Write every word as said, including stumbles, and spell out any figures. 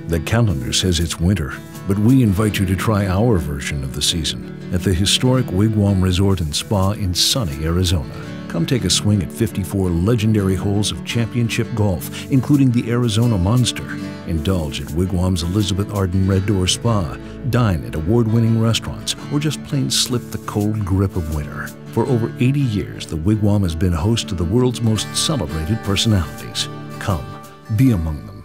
The calendar says it's winter, but we invite you to try our version of the season at the historic Wigwam Resort and Spa in sunny Arizona. Come take a swing at fifty-four legendary holes of championship golf, including the Arizona Monster. Indulge at Wigwam's Elizabeth Arden Red Door Spa, dine at award-winning restaurants, or just plain slip the cold grip of winter. For over eighty years, the Wigwam has been host to the world's most celebrated personalities. Come, be among them.